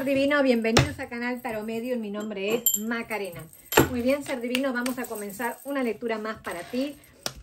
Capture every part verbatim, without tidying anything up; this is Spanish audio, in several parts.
ser divino, bienvenidos a Canal Tarot Medium, mi nombre es Macarena. Muy bien, ser divino, vamos a comenzar una lectura más para ti.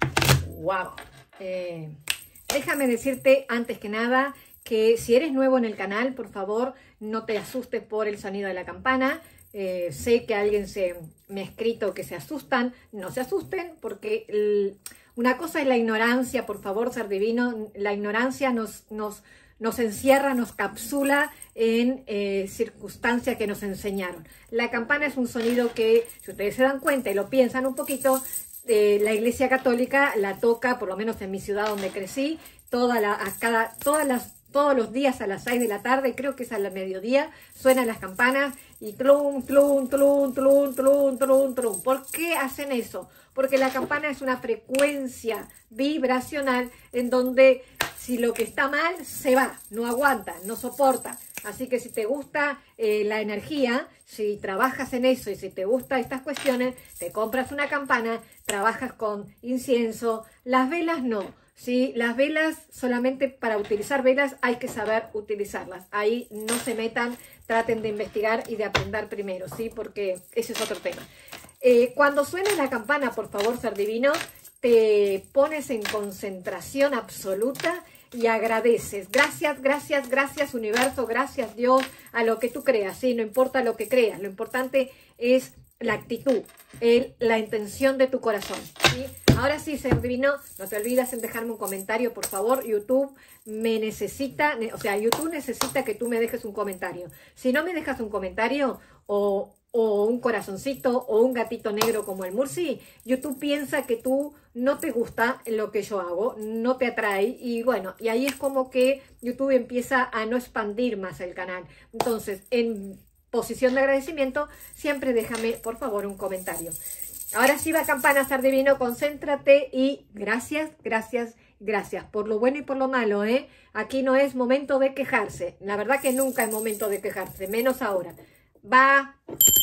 ¡Wow! Eh, déjame decirte antes que nada que si eres nuevo en el canal, por favor, no te asustes por el sonido de la campana. Eh, sé que alguien se, me ha escrito que se asustan, no se asusten porque el, una cosa es la ignorancia, por favor, ser divino, la ignorancia nos... nos nos encierra, nos capsula en eh, circunstancias que nos enseñaron. La campana es un sonido que, si ustedes se dan cuenta y lo piensan un poquito, eh, la Iglesia Católica la toca, por lo menos en mi ciudad donde crecí, toda la, a cada, todas las, todos los días a las seis de la tarde, creo que es al mediodía, suenan las campanas y tlum, tlum, tlum, tlum, tlum, tlum, tlum. ¿Por qué hacen eso? Porque la campana es una frecuencia vibracional en donde si lo que está mal se va, no aguanta, no soporta. Así que si te gusta eh, la energía, si trabajas en eso y si te gustan estas cuestiones, te compras una campana, trabajas con incienso. Las velas no. ¿Sí? Las velas, solamente para utilizar velas hay que saber utilizarlas. Ahí no se metan, traten de investigar y de aprender primero, ¿sí? Porque ese es otro tema. Eh, cuando suene la campana, por favor, ser divino, te pones en concentración absoluta y agradeces. Gracias, gracias, gracias universo, gracias Dios, a lo que tú creas, ¿sí? No importa lo que creas, lo importante es la actitud, el, la intención de tu corazón, ¿sí? Ahora sí, ser divino, no te olvides en dejarme un comentario, por favor. YouTube me necesita, o sea, YouTube necesita que tú me dejes un comentario. Si no me dejas un comentario o... o un corazoncito, o un gatito negro como el Murci, YouTube piensa que tú no te gusta lo que yo hago, no te atrae, y bueno, y ahí es como que YouTube empieza a no expandir más el canal. Entonces, en posición de agradecimiento, siempre déjame, por favor, un comentario. Ahora sí va campana, ser divino, concéntrate y gracias, gracias, gracias, por lo bueno y por lo malo, ¿eh? Aquí no es momento de quejarse, la verdad que nunca es momento de quejarse, menos ahora. Va...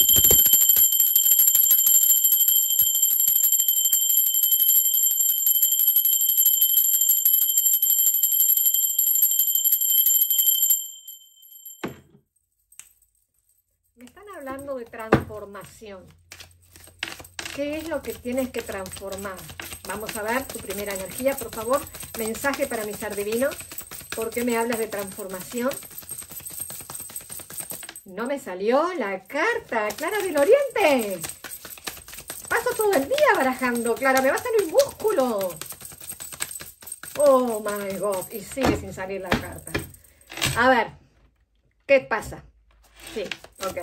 Me están hablando de transformación. ¿Qué es lo que tienes que transformar? Vamos a ver tu primera energía, por favor. Mensaje para mi ser divino. ¿Por qué me hablas de transformación? No me salió la carta. Clara del Oriente. Paso todo el día barajando. Clara, me va a salir un músculo. Oh my God. Y sigue sin salir la carta. A ver. ¿Qué pasa? Sí, ok.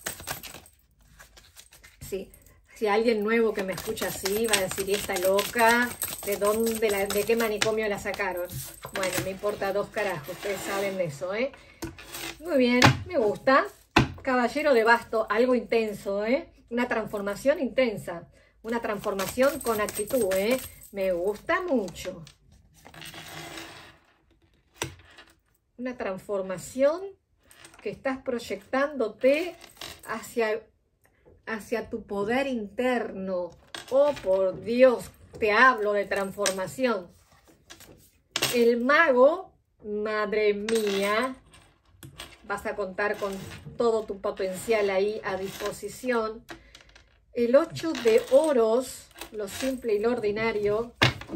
Sí. Si alguien nuevo que me escucha así va a decir, ¿y esta loca? ¿De dónde, la, de qué manicomio la sacaron? Bueno, me importa dos carajos. Ustedes saben de eso, ¿eh? Muy bien, me gusta. Caballero de basto, algo intenso, ¿eh? Una transformación intensa. Una transformación con actitud, ¿eh? Me gusta mucho. Una transformación que estás proyectándote hacia, hacia tu poder interno. Oh, por Dios, te hablo de transformación. El mago, madre mía, vas a contar con todo tu potencial ahí a disposición. El ocho de oros, lo simple y lo ordinario.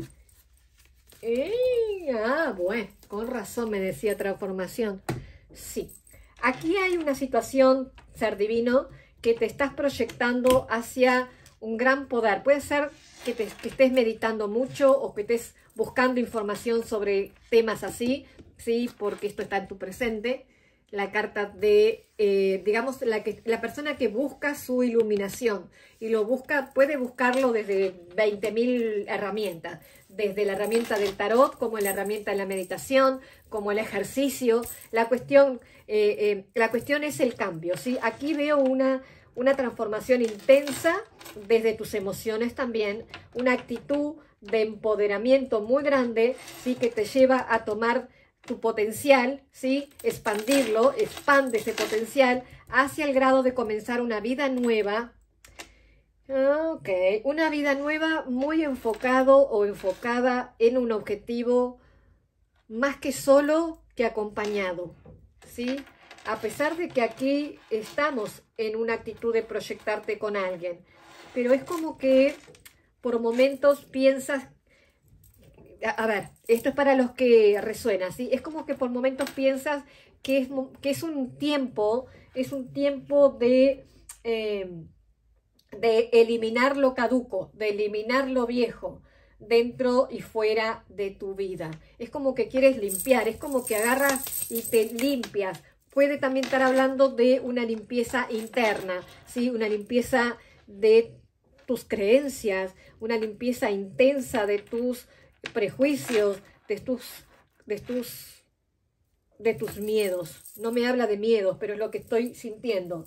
¡Ey! Ah, bueno, con razón me decía transformación. Sí, aquí hay una situación, ser divino, que te estás proyectando hacia un gran poder. Puede ser que, te, que estés meditando mucho o que estés buscando información sobre temas así, ¿sí? Porque esto está en tu presente. La carta de, eh, digamos, la, que, la persona que busca su iluminación y lo busca, puede buscarlo desde veinte mil herramientas, desde la herramienta del tarot, como la herramienta de la meditación, como el ejercicio. La cuestión, eh, eh, la cuestión es el cambio, ¿sí? Aquí veo una, una transformación intensa desde tus emociones también, una actitud de empoderamiento muy grande, ¿sí? Que te lleva a tomar tu potencial, ¿sí? Expandirlo, expande ese potencial hacia el grado de comenzar una vida nueva. Ok, una vida nueva muy enfocado o enfocada en un objetivo más que solo que acompañado, ¿sí? a pesar de que aquí estamos en una actitud de proyectarte con alguien, pero es como que por momentos piensas, a, a ver, esto es para los que resuena, ¿sí? Es como que por momentos piensas que es, que es un tiempo, es un tiempo de, eh, de eliminar lo caduco, de eliminar lo viejo, dentro y fuera de tu vida. Es como que quieres limpiar, es como que agarras y te limpias. Puede también estar hablando de una limpieza interna, ¿sí? Una limpieza de tus creencias, una limpieza intensa de tus prejuicios, de tus, de tus, de tus miedos. No me habla de miedos, pero es lo que estoy sintiendo.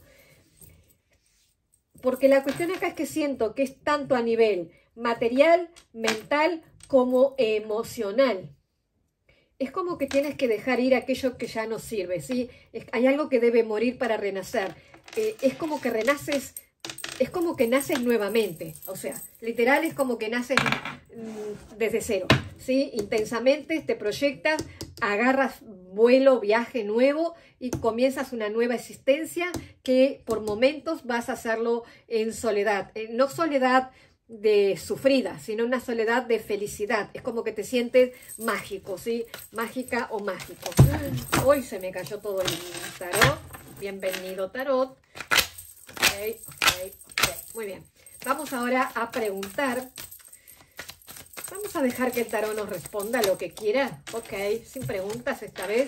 Porque la cuestión acá es que siento que es tanto a nivel material, mental, como emocional. Es como que tienes que dejar ir aquello que ya no sirve, ¿sí? Es, hay algo que debe morir para renacer. Eh, es como que renaces, es como que naces nuevamente. O sea, literal es como que naces mm, desde cero, ¿sí? Intensamente te proyectas, agarras vuelo, viaje nuevo y comienzas una nueva existencia que por momentos vas a hacerlo en soledad. Eh, no soledad de sufrida, sino una soledad de felicidad. Es como que te sientes mágico, ¿sí? Mágica o mágico. Hoy se me cayó todo el tarot. Bienvenido, tarot. Okay, okay, okay. Muy bien. Vamos ahora a preguntar. Vamos a dejar que el tarot nos responda lo que quiera. Ok, sin preguntas esta vez.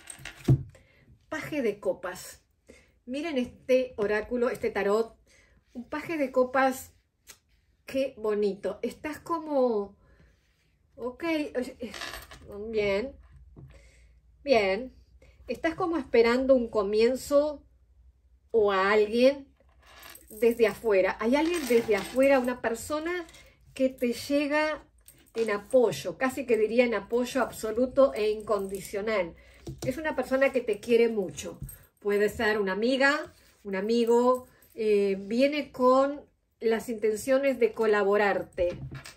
Paje de copas. Miren este oráculo, este tarot. Un paje de copas. Qué bonito. Estás como... Ok. Bien. Bien. Estás como esperando un comienzo o a alguien desde afuera. Hay alguien desde afuera, una persona que te llega en apoyo, casi que diría en apoyo absoluto e incondicional. Es una persona que te quiere mucho. Puede ser una amiga, un amigo. Eh, viene con las intenciones de colaborarte.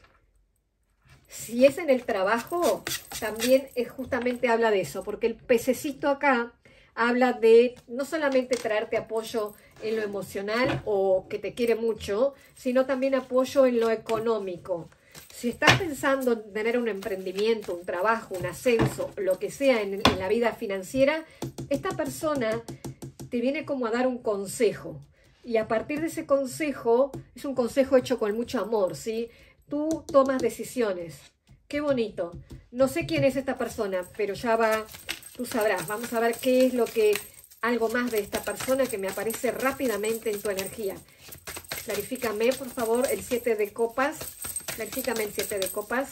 Si es en el trabajo, también es justamente habla de eso, porque el pececito acá habla de no solamente traerte apoyo en lo emocional o que te quiere mucho, sino también apoyo en lo económico. Si estás pensando en tener un emprendimiento, un trabajo, un ascenso, lo que sea en, en la vida financiera, esta persona te viene como a dar un consejo. Y a partir de ese consejo, es un consejo hecho con mucho amor, ¿sí? Tú tomas decisiones. Qué bonito. No sé quién es esta persona, pero ya va, tú sabrás. Vamos a ver qué es lo que, algo más de esta persona que me aparece rápidamente en tu energía. Clarifícame, por favor, el siete de copas. Clarifícame el siete de copas.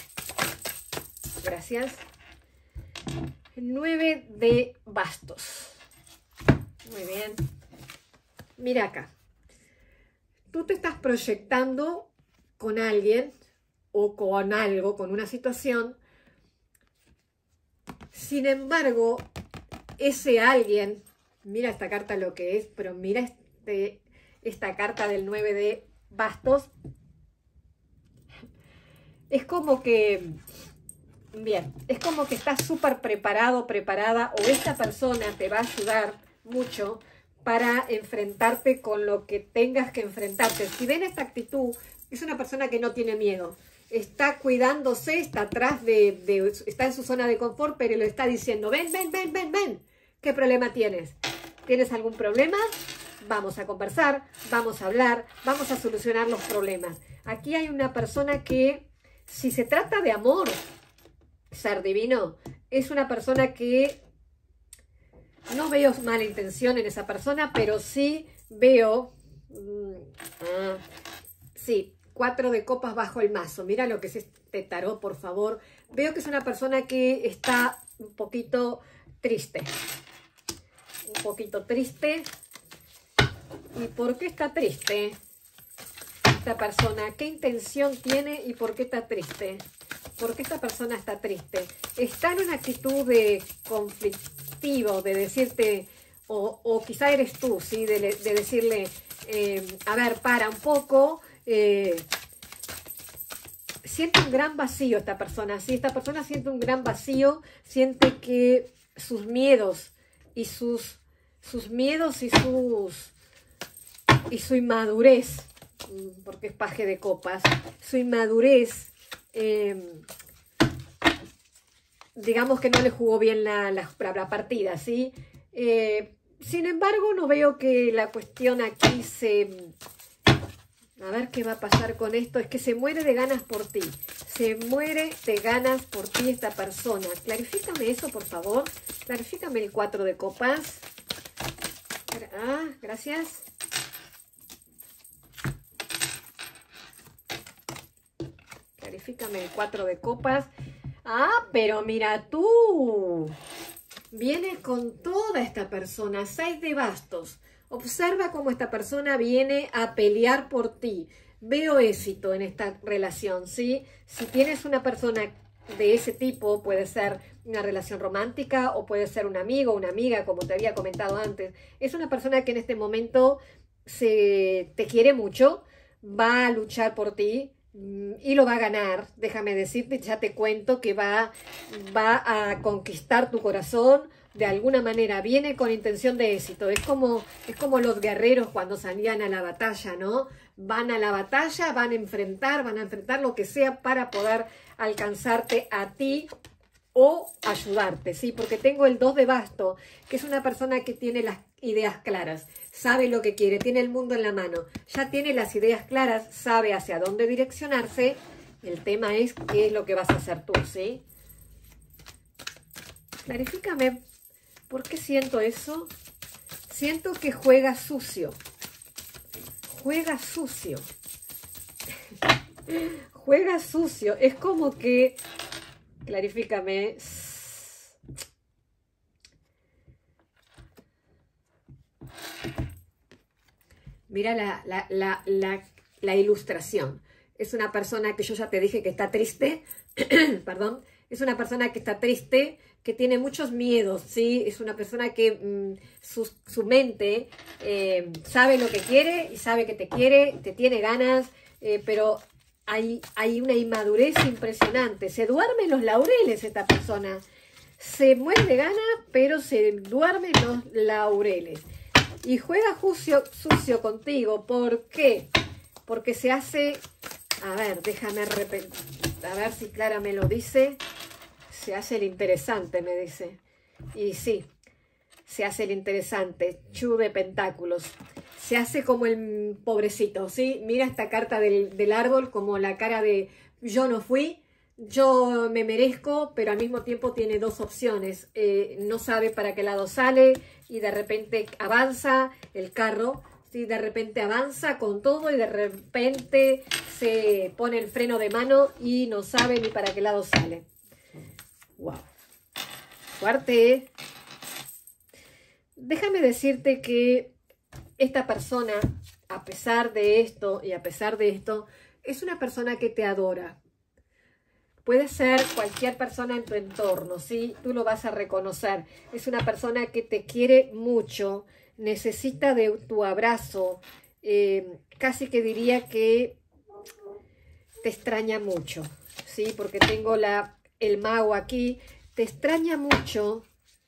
Gracias. El nueve de bastos. Muy bien. Mira acá, tú te estás proyectando con alguien o con algo, con una situación. Sin embargo, ese alguien, mira esta carta lo que es, pero mira este, esta carta del nueve de bastos. Es como que, bien, es como que estás súper preparado, preparada, o esta persona te va a ayudar mucho para enfrentarte con lo que tengas que enfrentarte. Si ven esta actitud, es una persona que no tiene miedo. Está cuidándose, está atrás de, de... está en su zona de confort, pero le está diciendo, ven, ven, ven, ven, ven. ¿Qué problema tienes? ¿Tienes algún problema? Vamos a conversar, vamos a hablar, vamos a solucionar los problemas. Aquí hay una persona que, si se trata de amor, ser divino, es una persona que... No veo mala intención en esa persona, pero sí veo, uh, sí, cuatro de copas bajo el mazo. Mira lo que es este tarot, por favor. Veo que es una persona que está un poquito triste. Un poquito triste. ¿Y por qué está triste esta persona? ¿Qué intención tiene y por qué está triste? ¿Por qué esta persona está triste? Está en una actitud de conflicto, de decirte, o, o quizá eres tú, ¿sí? De, de decirle, eh, a ver, para un poco, eh, siente un gran vacío esta persona, ¿sí? Esta persona siente un gran vacío, siente que sus miedos y sus sus miedos y sus y su inmadurez, porque es paje de copas, su inmadurez, eh, digamos que no le jugó bien la, la, la partida, ¿sí? Eh, sin embargo, no veo que la cuestión aquí se... A ver qué va a pasar con esto. Es que se muere de ganas por ti. Se muere de ganas por ti esta persona. Clarifícame eso, por favor. Clarifícame el cuatro de copas. Ah, gracias. Clarifícame el cuatro de copas. Ah, pero mira tú. Viene con toda esta persona. seis de bastos. Observa cómo esta persona viene a pelear por ti. Veo éxito en esta relación, ¿sí? Si tienes una persona de ese tipo, puede ser una relación romántica o puede ser un amigo, una amiga, como te había comentado antes. Es una persona que en este momento se, te quiere mucho, va a luchar por ti y lo va a ganar. Déjame decirte, ya te cuento que va, va a conquistar tu corazón. De alguna manera viene con intención de éxito. Es como, es como los guerreros cuando salían a la batalla, ¿no? Van a la batalla, van a enfrentar, van a enfrentar lo que sea para poder alcanzarte a ti o ayudarte, ¿sí? Porque tengo el dos de basto, que es una persona que tiene las ideas claras, sabe lo que quiere, tiene el mundo en la mano, ya tiene las ideas claras, sabe hacia dónde direccionarse. El tema es qué es lo que vas a hacer tú, ¿sí? Clarifícame. ¿Por qué siento eso? Siento que juega sucio. Juega sucio. Juega sucio. Es como que... Clarifícame. Mira la, la, la, la, la ilustración. Es una persona que yo ya te dije que está triste. Perdón. Es una persona que está triste, que tiene muchos miedos, ¿sí? Es una persona que mmm, su, su mente eh, sabe lo que quiere y sabe que te quiere, te tiene ganas, eh, pero hay, hay una inmadurez impresionante. Se duerme en los laureles esta persona. Se muere de ganas, pero se duerme en los laureles. Y juega sucio, sucio contigo. ¿Por qué? Porque se hace... A ver, déjame repetir. A ver si Clara me lo dice. Se hace el interesante, me dice. Y sí, se hace el interesante. Chu de pentáculos. Se hace como el pobrecito, ¿sí? Mira esta carta del, del árbol como la cara de yo no fui, yo me merezco, pero al mismo tiempo tiene dos opciones. Eh, no sabe para qué lado sale y de repente avanza el carro. ¿Sí? De repente avanza con todo y de repente se pone el freno de mano y no sabe ni para qué lado sale. Wow. Fuerte. Déjame decirte que esta persona, a pesar de esto y a pesar de esto, es una persona que te adora. Puede ser cualquier persona en tu entorno, ¿sí? Tú lo vas a reconocer. Es una persona que te quiere mucho, necesita de tu abrazo, eh, casi que diría que te extraña mucho, ¿sí? Porque tengo la, el mago aquí, te extraña mucho.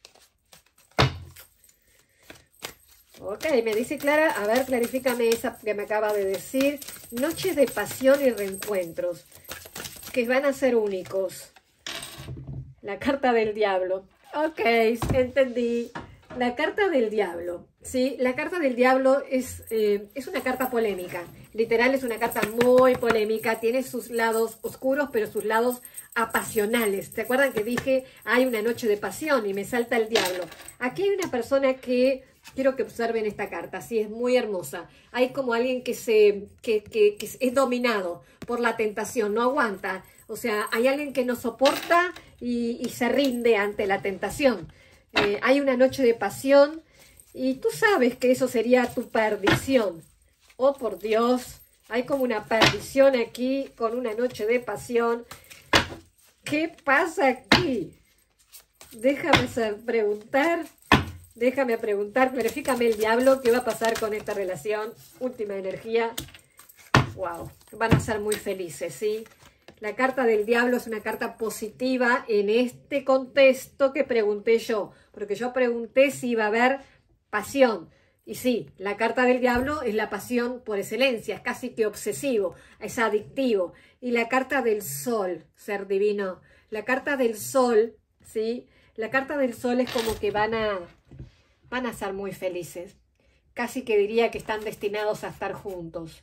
Ok, me dice Clara, a ver, clarifícame esa que me acaba de decir. Noches de pasión y reencuentros, que van a ser únicos. La carta del diablo. Ok, entendí. La carta del diablo, ¿sí? La carta del diablo es, eh, es una carta polémica. Literal, es una carta muy polémica. Tiene sus lados oscuros, pero sus lados apasionales. ¿Se acuerdan que dije, hay una noche de pasión y me salta el diablo? Aquí hay una persona que... Quiero que observen esta carta, sí, es muy hermosa. Hay como alguien que, se, que, que, que es dominado por la tentación, no aguanta. O sea, hay alguien que no soporta y, y se rinde ante la tentación. Eh, hay una noche de pasión y tú sabes que eso sería tu perdición. Oh, por Dios, hay como una perdición aquí con una noche de pasión. ¿Qué pasa aquí? Déjame preguntar... Déjame preguntar, clarifícame el diablo, ¿qué va a pasar con esta relación? Última energía. Wow, van a ser muy felices, ¿sí? La carta del diablo es una carta positiva en este contexto que pregunté yo. Porque yo pregunté si iba a haber pasión. Y sí, la carta del diablo es la pasión por excelencia, es casi que obsesivo, es adictivo. Y la carta del sol, ser divino, la carta del sol, ¿sí? La carta del sol es como que van a, van a ser muy felices. Casi que diría que están destinados a estar juntos.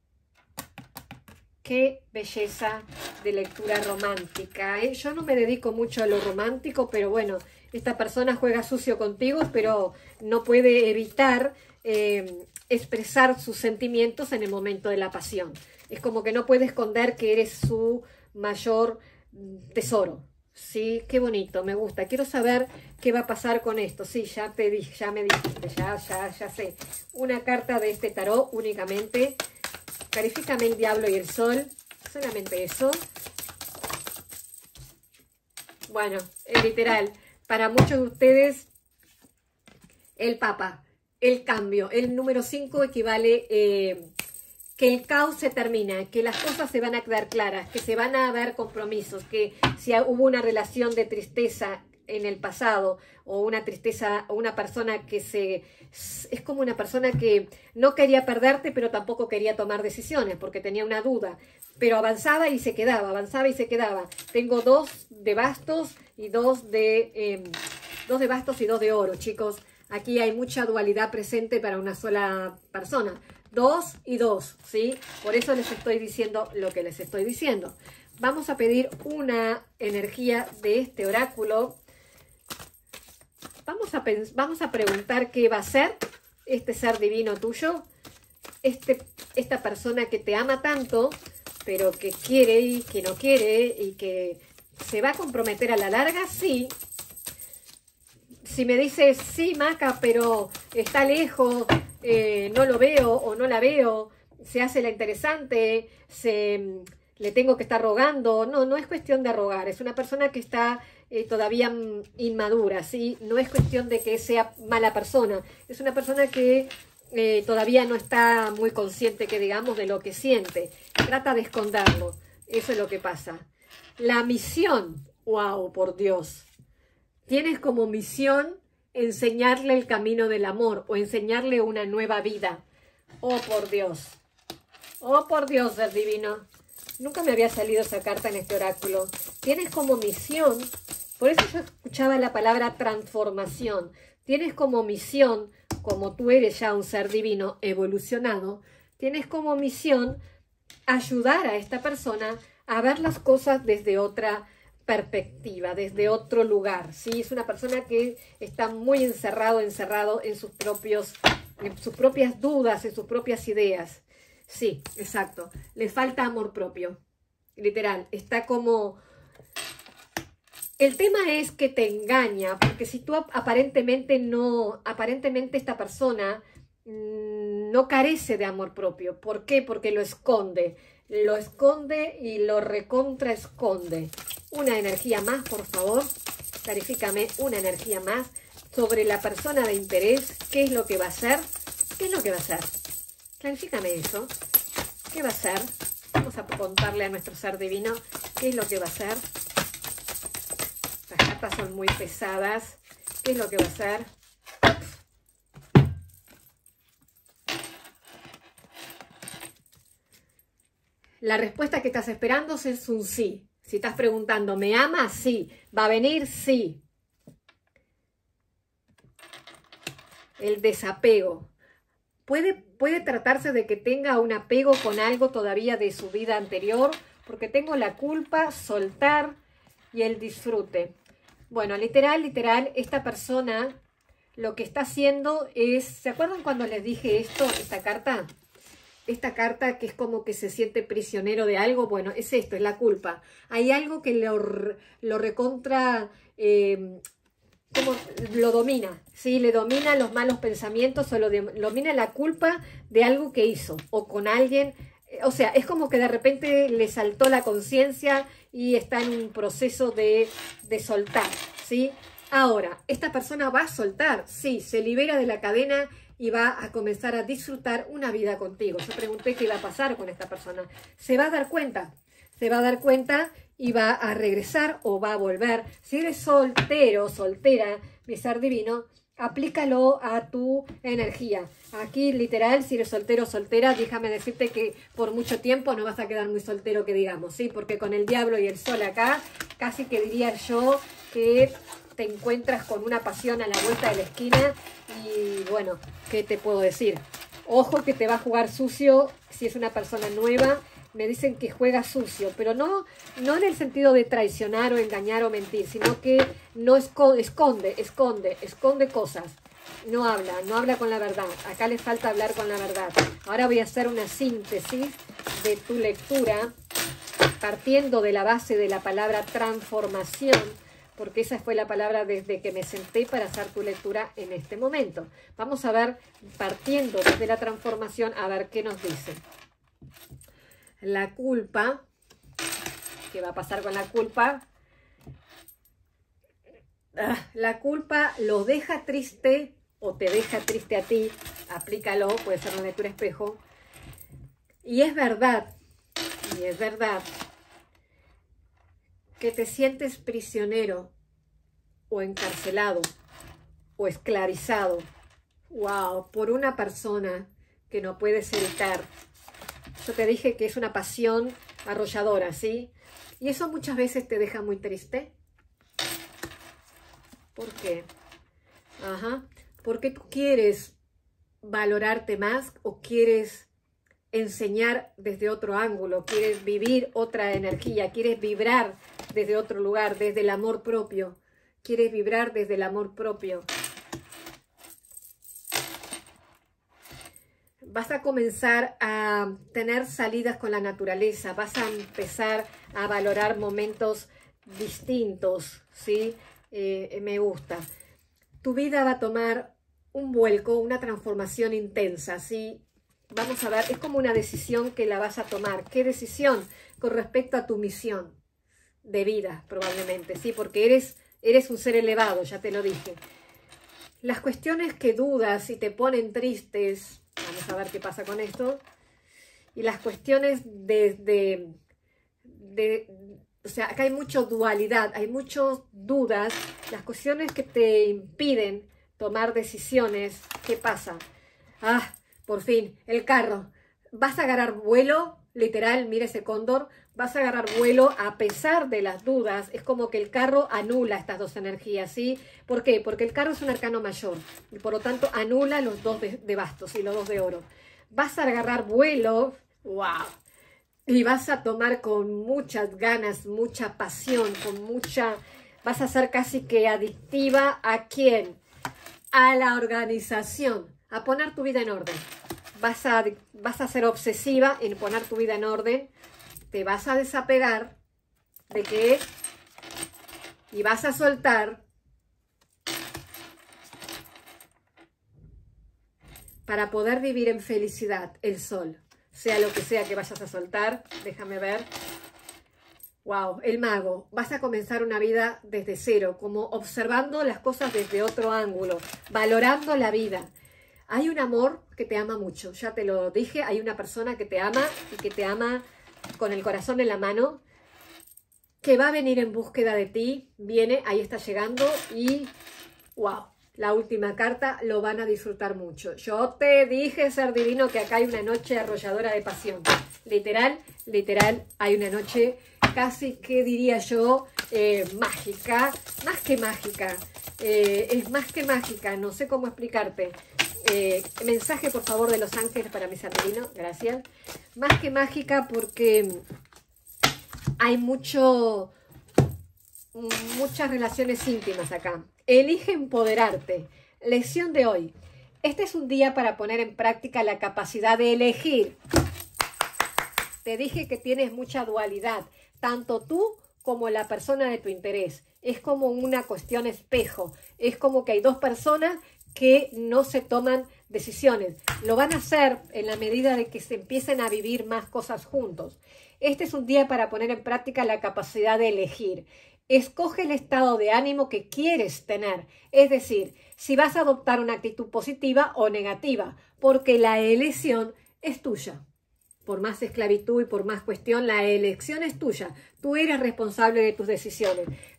Qué belleza de lectura romántica, ¿eh? Yo no me dedico mucho a lo romántico, pero bueno, esta persona juega sucio contigo, pero no puede evitar eh, expresar sus sentimientos en el momento de la pasión. Es como que no puede esconder que eres su mayor tesoro. Sí, qué bonito, me gusta. Quiero saber qué va a pasar con esto. Sí, ya te dije, ya me dijiste, ya, ya, ya sé. Una carta de este tarot únicamente. Clarifícame el diablo y el sol. Solamente eso. Bueno, es literal. Para muchos de ustedes, el Papa, el cambio. El número cinco equivale eh, que el caos se termina, que las cosas se van a quedar claras, que se van a ver compromisos, que si hubo una relación de tristeza en el pasado, o una tristeza, o una persona que se... es como una persona que no quería perderte, pero tampoco quería tomar decisiones, porque tenía una duda, pero avanzaba y se quedaba, avanzaba y se quedaba. Tengo dos de bastos y dos de... Eh, dos de bastos y dos de oro, chicos. Aquí hay mucha dualidad presente para una sola persona. Dos y dos, ¿sí? Por eso les estoy diciendo lo que les estoy diciendo. Vamos a pedir una energía de este oráculo. Vamos a, vamos a preguntar qué va a ser este ser divino tuyo, este, esta persona que te ama tanto, pero que quiere y que no quiere y que se va a comprometer a la larga, sí. Si me dices, sí, Maca, pero está lejos, eh, no lo veo o no la veo, se hace la interesante, se, le tengo que estar rogando. No, no es cuestión de rogar, es una persona que está eh, todavía inmadura, ¿sí? No es cuestión de que sea mala persona, es una persona que eh, todavía no está muy consciente, que digamos, de lo que siente. Trata de esconderlo, eso es lo que pasa. La misión, wow, por Dios. Tienes como misión enseñarle el camino del amor o enseñarle una nueva vida. Oh, por Dios. Oh, por Dios, ser divino. Nunca me había salido esa carta en este oráculo. Tienes como misión, por eso yo escuchaba la palabra transformación. Tienes como misión, como tú eres ya un ser divino evolucionado, tienes como misión ayudar a esta persona a ver las cosas desde otra perspectiva, desde otro lugar, ¿sí? Es una persona que está muy encerrado, encerrado en sus propios, en sus propias dudas, en sus propias ideas. Sí, exacto. Le falta amor propio, literal. Está como... El tema es que te engaña, porque si tú aparentemente no, aparentemente esta persona mmm, no carece de amor propio. ¿Por qué? Porque lo esconde. Lo esconde y lo recontra esconde. Una energía más, por favor. Clarifícame una energía más sobre la persona de interés. ¿Qué es lo que va a hacer? ¿Qué es lo que va a hacer? Clarifícame eso. ¿Qué va a hacer? Vamos a contarle a nuestro ser divino qué es lo que va a hacer. Las cartas son muy pesadas. ¿Qué es lo que va a hacer? La respuesta que estás esperando es un sí. Si estás preguntando, ¿me ama? Sí. ¿Va a venir? Sí. El desapego. Puede, puede tratarse de que tenga un apego con algo todavía de su vida anterior, porque tengo la culpa, soltar y el disfrute. Bueno, literal, literal, esta persona lo que está haciendo es... ¿Se acuerdan cuando les dije esto, esta carta? Esta carta que es como que se siente prisionero de algo. Bueno, es esto, es la culpa. Hay algo que lo, lo recontra... Eh, como lo domina, ¿sí? Le domina los malos pensamientos o lo de, domina la culpa de algo que hizo o con alguien. O sea, es como que de repente le saltó la conciencia y está en un proceso de, de soltar, ¿sí? Ahora, ¿esta persona va a soltar? Sí, se libera de la cadena y va a comenzar a disfrutar una vida contigo. Yo pregunté qué iba a pasar con esta persona. Se va a dar cuenta, se va a dar cuenta y va a regresar o va a volver. Si eres soltero, soltera, mi ser divino, aplícalo a tu energía. Aquí literal, si eres soltero o soltera, déjame decirte que por mucho tiempo no vas a quedar muy soltero, que digamos, ¿sí? Porque con el diablo y el sol acá, casi que diría yo que te encuentras con una pasión a la vuelta de la esquina. Y bueno, ¿qué te puedo decir? Ojo que te va a jugar sucio si es una persona nueva. Me dicen que juega sucio, pero no, no en el sentido de traicionar o engañar o mentir, sino que no esconde, esconde, esconde, esconde cosas. No habla, no habla con la verdad. Acá le falta hablar con la verdad. Ahora voy a hacer una síntesis de tu lectura, partiendo de la base de la palabra transformación, porque esa fue la palabra desde que me senté para hacer tu lectura en este momento. Vamos a ver, partiendo desde la transformación, a ver qué nos dice. La culpa, ¿qué va a pasar con la culpa? Ah, la culpa lo deja triste o te deja triste a ti. Aplícalo, puede ser una lectura espejo. Y es verdad, y es verdad, que te sientes prisionero o encarcelado o esclavizado, wow, por una persona que no puedes evitar. Yo te dije que es una pasión arrolladora, ¿sí? Y eso muchas veces te deja muy triste. ¿Por qué? Ajá. Porque tú quieres valorarte más o quieres enseñar desde otro ángulo, quieres vivir otra energía, quieres vibrar desde otro lugar, desde el amor propio. Quieres vibrar desde el amor propio. Vas a comenzar a tener salidas con la naturaleza, vas a empezar a valorar momentos distintos, ¿sí? Eh, me gusta. Tu vida va a tomar un vuelco, una transformación intensa, ¿sí? Vamos a ver, es como una decisión que la vas a tomar. ¿Qué decisión? Con respecto a tu misión de vida, probablemente, ¿sí? Porque eres, eres un ser elevado, ya te lo dije. Las cuestiones que dudas y te ponen tristes, vamos a ver qué pasa con esto, y las cuestiones de, de, de, o sea, acá hay mucha dualidad, hay muchas dudas, las cuestiones que te impiden tomar decisiones, ¿qué pasa? Ah, por fin, el carro, vas a agarrar vuelo, literal, mira ese cóndor, vas a agarrar vuelo a pesar de las dudas. Es como que el carro anula estas dos energías, ¿sí? ¿Por qué? Porque el carro es un arcano mayor y por lo tanto anula los dos de, de bastos y los dos de oro. Vas a agarrar vuelo, wow, y vas a tomar con muchas ganas, mucha pasión, con mucha... Vas a ser casi que adictiva. ¿A quién? A la organización, a poner tu vida en orden. Vas a, vas a ser obsesiva en poner tu vida en orden. Te vas a desapegar de qué y vas a soltar para poder vivir en felicidad el sol, sea lo que sea que vayas a soltar. Déjame ver. Wow, el mago. Vas a comenzar una vida desde cero, como observando las cosas desde otro ángulo, valorando la vida. Hay un amor que te ama mucho, ya te lo dije, hay una persona que te ama y que te ama con el corazón en la mano, que va a venir en búsqueda de ti, viene, ahí está llegando y wow, la última carta, lo van a disfrutar mucho. Yo te dije, ser divino, que acá hay una noche arrolladora de pasión, literal, literal, hay una noche casi que diría yo eh, mágica, más que mágica, eh, es más que mágica, no sé cómo explicarte. Eh, mensaje por favor de los ángeles para mi ser divino, gracias. Más que mágica porque hay mucho muchas relaciones íntimas acá. Elige empoderarte. Lección de hoy. Este es un día para poner en práctica la capacidad de elegir. Te dije que tienes mucha dualidad, tanto tú como la persona de tu interés. Es como una cuestión espejo. Es como que hay dos personas que no se toman decisiones. Lo van a hacer en la medida de que se empiecen a vivir más cosas juntos. Este es un día para poner en práctica la capacidad de elegir. Escoge el estado de ánimo que quieres tener. Es decir, si vas a adoptar una actitud positiva o negativa, porque la elección es tuya. Por más esclavitud y por más cuestión, la elección es tuya. Tú eres responsable de tus decisiones.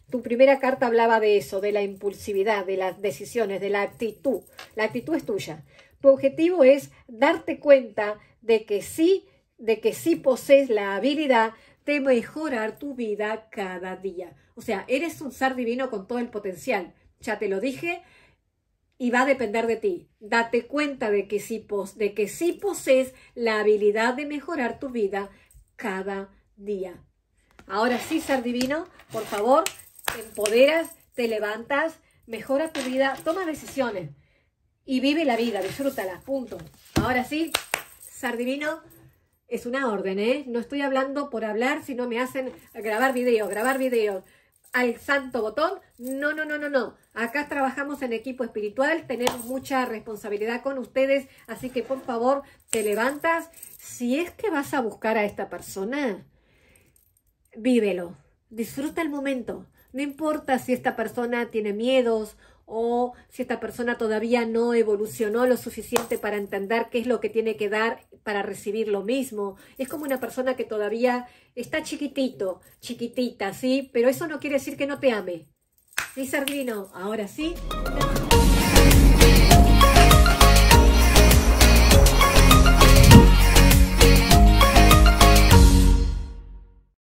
Tu primera carta hablaba de eso, de la impulsividad, de las decisiones, de la actitud. La actitud es tuya. Tu objetivo es darte cuenta de que sí, de que sí posees la habilidad de mejorar tu vida cada día. O sea, eres un ser divino con todo el potencial. Ya te lo dije y va a depender de ti. Date cuenta de que sí, pos de que sí posees la habilidad de mejorar tu vida cada día. Ahora sí, ser divino, por favor, te empoderas, te levantas, mejora tu vida, toma decisiones y vive la vida, disfrútala, punto. Ahora sí, ser divino es una orden, ¿eh? No estoy hablando por hablar, si no me hacen grabar videos, grabar videos al santo botón. No, no, no, no, no. Acá trabajamos en equipo espiritual, tenemos mucha responsabilidad con ustedes, así que por favor, te levantas. Si es que vas a buscar a esta persona, vívelo, disfruta el momento. No importa si esta persona tiene miedos o si esta persona todavía no evolucionó lo suficiente para entender qué es lo que tiene que dar para recibir lo mismo. Es como una persona que todavía está chiquitito, chiquitita, ¿sí? Pero eso no quiere decir que no te ame. ¿Sí, ser divino? Ahora sí.